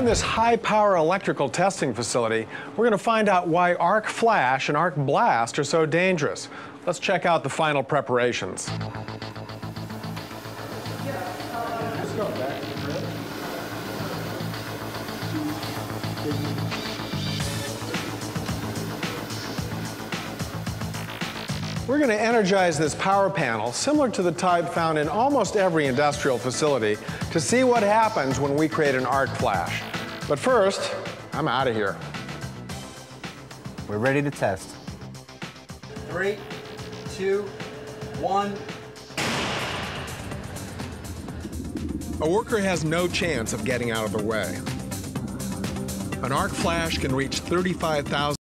this high-power electrical testing facility, we're going to find out why arc flash and arc blast are so dangerous. Let's check out the final preparations. Just go back to the grid. We're going to energize this power panel, similar to the type found in almost every industrial facility, to see what happens when we create an arc flash. But first, I'm out of here. We're ready to test. 3, 2, 1. A worker has no chance of getting out of the way. An arc flash can reach 35,000